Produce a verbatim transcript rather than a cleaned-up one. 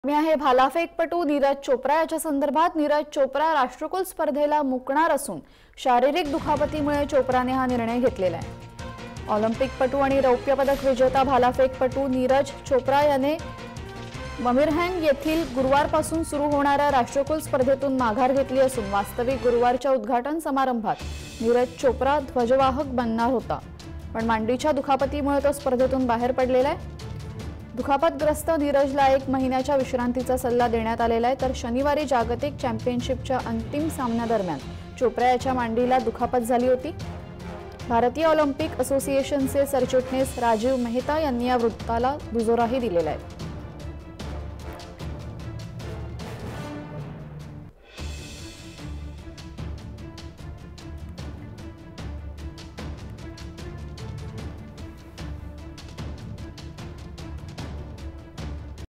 मी आहे भालाफेकपटू नीरज चोप्रा याच्या संदर्भात। नीरज चोप्रा राष्ट्रकुल स्पर्धेला मुकणार असून शारीरिक दुखापतीमुळे चोप्राने हा निर्णय घेतलेला आहे। ऑलिम्पिकपटू आणि रौप्य पदक विजेता भालाफेकपटू नीरज चोप्रा याने बर्मिंघम येथील गुरुवारपासून सुरू होणाऱ्या राष्ट्रकुल स्पर्धेतून माघार घेतली असून वास्तविक गुरुवारच्या उद्घाटन समारंभात नीरज चोप्रा ध्वजवाहक बनणार होता, पण मांडीच्या दुखापतीमुळे तो स्पर्धेतून बाहेर पडलेला आहे। दुखापतग्रस्त नीरजला एक महिन्याच्या विश्रांतीचा सल्ला देण्यात आलेला आहे, तर शनिवारी जागतिक चॅम्पियनशिपच्या अंतिम सामन्यादरम्यान चोप्रा याच्या मांडीला दुखापत झाली होती। भारतीय ऑलिम्पिक असोसिएशनचे सरचिटणीस राजीव मेहता यांनी या वृत्ताला दुजोराही दिलेला आहे।